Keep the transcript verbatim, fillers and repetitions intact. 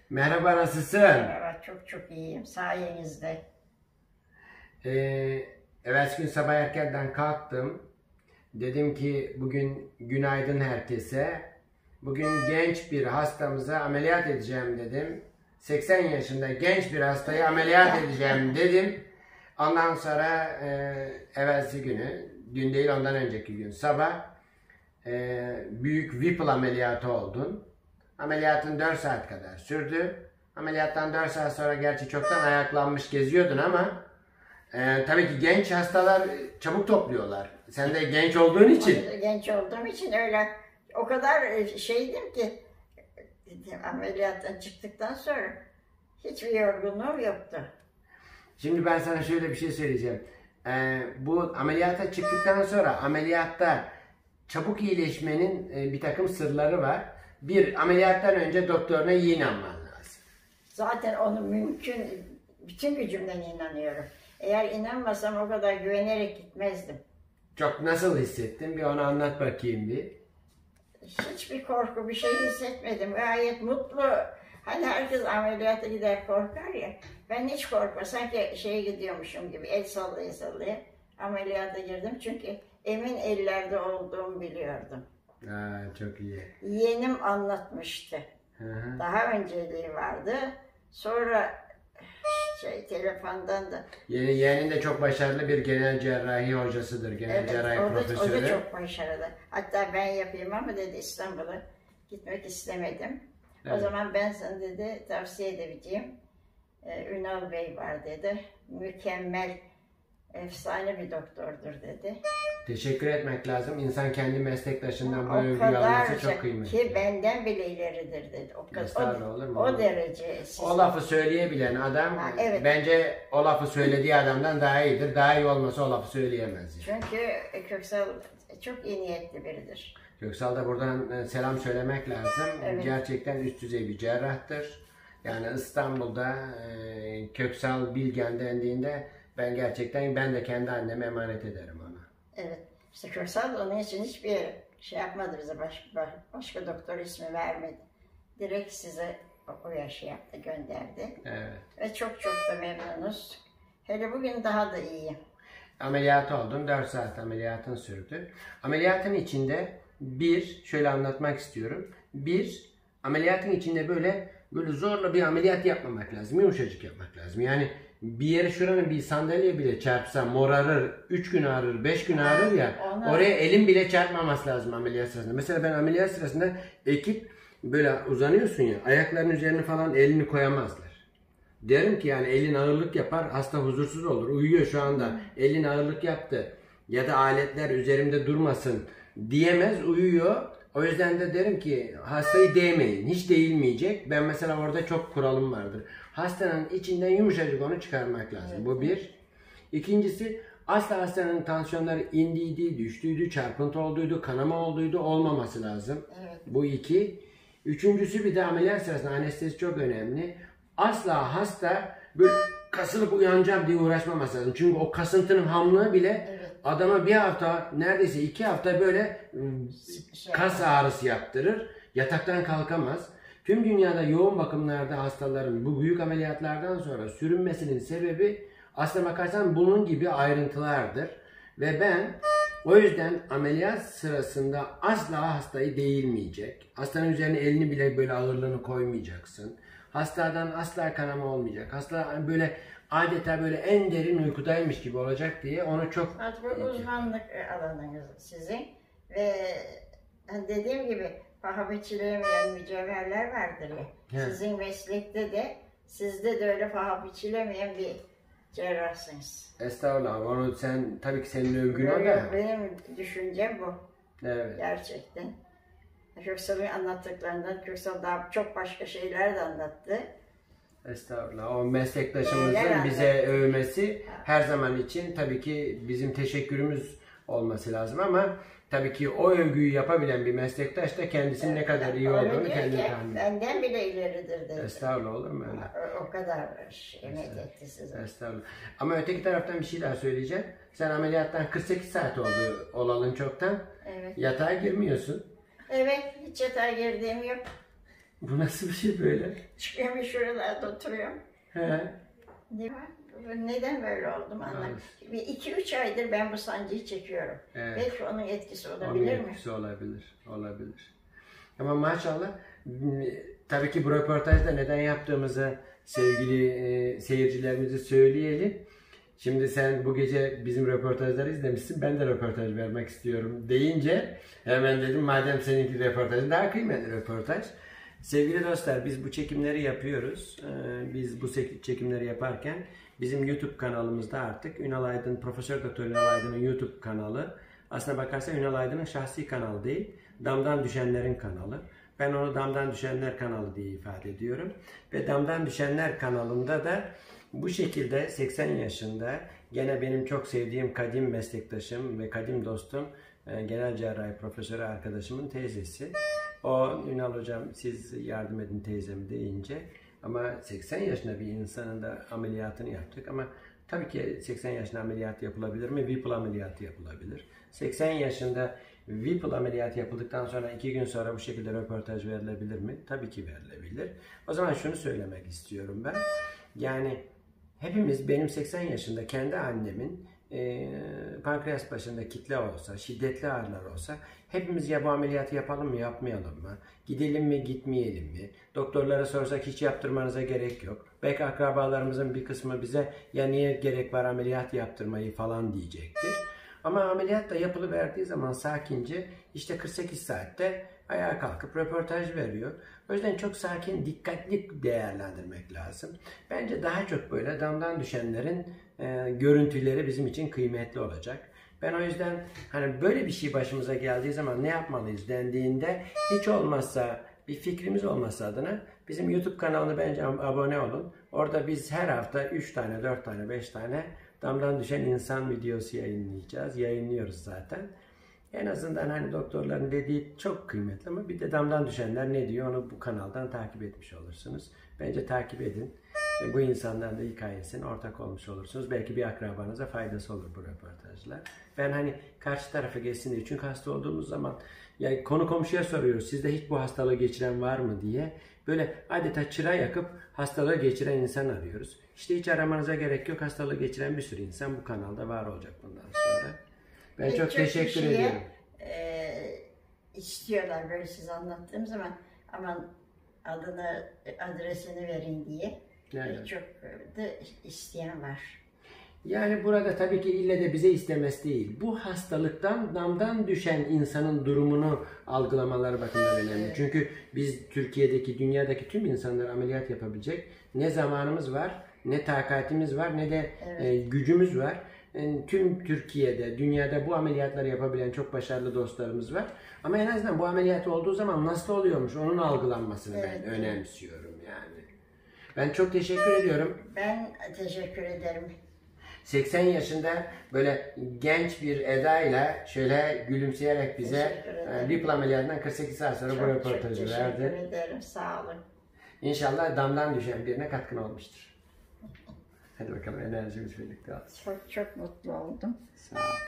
Merhaba, nasılsın? Merhaba, çok çok iyiyim sayenizde. Ee, evvelsi gün sabah erkenden kalktım. Dedim ki bugün günaydın herkese. Bugün genç bir hastamıza ameliyat edeceğim dedim. seksen yaşında genç bir hastayı ameliyat edeceğim dedim. Ondan sonra e, evvelsi günü, dün değil ondan önceki gün sabah e, büyük Whipple ameliyatı oldun. Ameliyatın dört saat kadar sürdü. Ameliyattan dört saat sonra gerçi çoktan ayaklanmış geziyordun ama e, tabii ki genç hastalar çabuk topluyorlar. Sen de genç olduğun için. Genç olduğum için öyle o kadar şeydim ki ameliyattan çıktıktan sonra hiçbir yorgunluğum yoktu. Şimdi ben sana şöyle bir şey söyleyeceğim. E, bu ameliyata çıktıktan sonra ameliyatta çabuk iyileşmenin e, bir takım sırları var. Bir, ameliyattan önce doktoruna iyi inanman lazım. Zaten onu mümkün, bütün gücümden inanıyorum. Eğer inanmasam o kadar güvenerek gitmezdim. Çok nasıl hissettin? Bir onu anlat bakayım bir. Hiçbir korku, bir şey hissetmedim. Gayet mutlu. Hani herkes ameliyata gider korkar ya. Ben hiç korkma. Sanki şeye gidiyormuşum gibi el sallaya sallaya ameliyata girdim. Çünkü emin ellerde olduğumu biliyordum. Aa, çok iyi. Yeğenim anlatmıştı. Hı hı. Daha önceliği vardı. Sonra şey telefondan da. Yeni yeğenin de çok başarılı bir genel cerrahi hocasıdır. Genel Evet, cerrahi o da, profesörü. o da çok başarılı. Hatta ben yapayım ama dedi İstanbul'a gitmek istemedim. Evet. O zaman ben sana dedi tavsiye edebileceğim. Ee, Ünal Bey var dedi. Mükemmel, efsane bir doktordur dedi. Teşekkür etmek lazım. İnsan kendi meslektaşından bu O övgüyü kadar alması çok kıymetli. ki benden bile ileridir dedi. O kadar. Estağfurullah, O, olur mu? o derece. O lafı söyleyebilen adam Ha, evet. bence o lafı söylediği adamdan daha iyidir. Daha iyi olmasa o lafı söyleyemez. Yani. Çünkü Köksal çok iyi niyetli biridir. Köksal da buradan selam söylemek lazım. Evet. Gerçekten üst düzey bir cerrahtır. Yani İstanbul'da e, Köksal Bilgen dendiğinde ben gerçekten ben de kendi anneme emanet ederim ona. Evet. İşte Köksal onun için hiçbir şey yapmadı bize. Başka, başka doktor ismi vermedi. Direkt size o yaşı yaptı, gönderdi. Evet. Ve çok çok da memnunuz. Hele bugün daha da iyi. Ameliyat oldun. dört saat ameliyatın sürdü. Ameliyatın içinde bir, şöyle anlatmak istiyorum. Bir, ameliyatın içinde böyle böyle zorla bir ameliyat yapmamak lazım. Yumuşacık yapmak lazım. Yani bir yere şuranın bir sandalye bile çarpsa morarır, üç gün ağrır, beş gün ağrır ya. Ona... Oraya elin bile çarpmaması lazım ameliyat sırasında. Mesela ben ameliyat sırasında ekip böyle uzanıyorsun ya, ayakların üzerine falan elini koyamazlar. Derim ki yani elin ağırlık yapar, hasta huzursuz olur. Uyuyor şu anda, elin ağırlık yaptı ya da aletler üzerimde durmasın diyemez, uyuyor. O yüzden de derim ki hastayı değmeyin, hiç değilmeyecek. Ben mesela orada çok kuralım vardır. Hastanın içinden yumuşacık onu çıkarmak lazım. Evet. Bu bir. İkincisi, asla hastanın tansiyonları indiydi, düştüydü, çarpıntı olduydu, kanama olduydu olmaması lazım. Evet. Bu iki. Üçüncüsü bir de ameliyat sırasında anestezi çok önemli. Asla hasta böyle kasılıp uyanacağım diye uğraşmaması lazım. Çünkü o kasıntının hamlığı bile evet. Adama bir hafta, neredeyse iki hafta böyle şey kas ağrısı yaptırır. Yataktan kalkamaz. Tüm dünyada yoğun bakımlarda hastaların bu büyük ameliyatlardan sonra sürünmesinin sebebi aslına bakarsan bunun gibi ayrıntılardır. Ve ben o yüzden ameliyat sırasında asla hastayı değilmeyecek. Hastanın üzerine elini bile böyle ağırlığını koymayacaksın. Hastadan asla kanama olmayacak. Hasta böyle adeta böyle en derin uykudaymış gibi olacak diye onu çok... Artık bu uzmanlık alanınız sizin ve dediğim gibi paha biçilemeyen mücevherler vardır ya. He. Sizin meslekte de sizde de öyle paha biçilemeyen bir cerrahsınız. Estağfurullah. Onu sen tabii ki senin övgün o da. Benim düşüncem bu. Evet. Gerçekten. Köksal'ın anlattıklarından Köksal daha çok başka şeyler de anlattı. Estağfurullah. O meslektaşımızın bize övmesi her zaman için tabii ki bizim teşekkürümüz olması lazım ama tabii ki o övgüyü yapabilen bir meslektaş da kendisinin evet, ne kadar iyi olduğunu kendi tahmin. Benden bile ileridir dedi. Estağfurullah, olur mu öyle? O, o kadar emek etti size. Estağfurullah. Ama öteki taraftan bir şey daha söyleyeceğim. Sen ameliyattan kırk sekiz saat oldu olalım çoktan. Evet. Yatağa girmiyorsun. Evet, hiç yatağa girdiğim yok. Bu nasıl bir şey böyle? Çıkıyorum şuralarda oturuyorum. He. Ne var? Neden böyle oldum anlamadım. Bir iki üç aydır ben bu sancıyı çekiyorum. Evet. Belki onun etkisi Onun olabilir mi? etkisi olabilir. Olabilir. Ama maşallah tabii ki bu röportajda neden yaptığımızı sevgili e, seyircilerimize söyleyelim. Şimdi sen bu gece bizim röportajları izlemişsin. Ben de röportaj vermek istiyorum deyince hemen dedim madem seninki röportaj daha kıymetli röportaj. Sevgili dostlar biz bu çekimleri yapıyoruz. Ee, biz bu çekimleri yaparken bizim YouTube kanalımızda artık Ünal Aydın, Profesör Doktor Ünal Aydın'ın YouTube kanalı. Aslına bakarsan Ünal Aydın'ın şahsi kanalı değil, Damdan Düşenler'in kanalı. Ben onu Damdan Düşenler kanalı diye ifade ediyorum. Ve Damdan Düşenler kanalında da bu şekilde seksen yaşında gene benim çok sevdiğim kadim meslektaşım ve kadim dostum genel cerrahi profesörü arkadaşımın teyzesi. O Ünal hocam siz yardım edin teyzemi deyince ama seksen yaşında bir insanın da ameliyatını yaptık ama tabii ki seksen yaşında ameliyat yapılabilir mi? Whipple ameliyatı yapılabilir. seksen yaşında Whipple ameliyatı yapıldıktan sonra iki gün sonra bu şekilde röportaj verilebilir mi? Tabii ki verilebilir. O zaman şunu söylemek istiyorum ben. Yani hepimiz benim seksen yaşında kendi annemin e, pankreas başında kitle olsa, şiddetli ağrılar olsa hepimiz ya bu ameliyatı yapalım mı yapmayalım mı? Gidelim mi gitmeyelim mi? Doktorlara sorsak hiç yaptırmanıza gerek yok. Belki akrabalarımızın bir kısmı bize ya niye gerek var ameliyat yaptırmayı falan diyecektir. Ama ameliyat da yapılıverdiği zaman sakince işte kırk sekiz saatte ayağa kalkıp röportaj veriyor. O yüzden çok sakin, dikkatli değerlendirmek lazım. Bence daha çok böyle damdan düşenlerin e, görüntüleri bizim için kıymetli olacak. Ben o yüzden hani böyle bir şey başımıza geldiği zaman ne yapmalıyız dendiğinde hiç olmazsa bir fikrimiz olması adına bizim YouTube kanalına bence abone olun. Orada biz her hafta üç tane, dört tane, beş tane damdan düşen insan videosu yayınlayacağız. Yayınlıyoruz zaten. En azından hani doktorların dediği çok kıymetli ama bir de damdan düşenler ne diyor onu bu kanaldan takip etmiş olursunuz. Bence takip edin. Bu insanların da hikayesine ortak olmuş olursunuz. Belki bir akrabanıza faydası olur bu röportajlar. Ben hani karşı tarafa geçsin diye. Çünkü hasta olduğumuz zaman ya konu komşuya soruyoruz. Sizde hiç bu hastalığı geçiren var mı diye. Böyle adeta çıra yakıp hastalığı geçiren insan arıyoruz. İşte hiç aramanıza gerek yok. Hastalığı geçiren bir sürü insan bu kanalda var olacak bundan sonra. Ben çok, çok teşekkür kişiye, ediyorum. E, istiyorlar böyle size anlattığım zaman aman adını, adresini verin diye. Evet. Çok da isteyen var. Yani burada tabii ki ille de bize istemesi değil. Bu hastalıktan damdan düşen insanın durumunu algılamaları bakımından önemli. Evet. Çünkü biz Türkiye'deki, dünyadaki tüm insanlar ameliyat yapabilecek ne zamanımız var, ne takatimiz var, ne de evet. e, gücümüz var. Yani tüm Türkiye'de, dünyada bu ameliyatları yapabilen çok başarılı dostlarımız var. Ama en azından bu ameliyat olduğu zaman nasıl oluyormuş onun algılanmasını evet. ben önemsiyorum yani. Ben çok teşekkür ediyorum. Ben teşekkür ederim. seksen yaşında böyle genç bir edayla şöyle gülümseyerek bize Whipple ameliyatından kırk sekiz saat sonra çok, bu röportajı verdi. Çok teşekkür ederim. Sağ olun. İnşallah damdan düşen birine katkın olmuştur. Hadi bakalım enerjimiz birlikte olsun. Çok çok mutlu oldum. Sağ ol.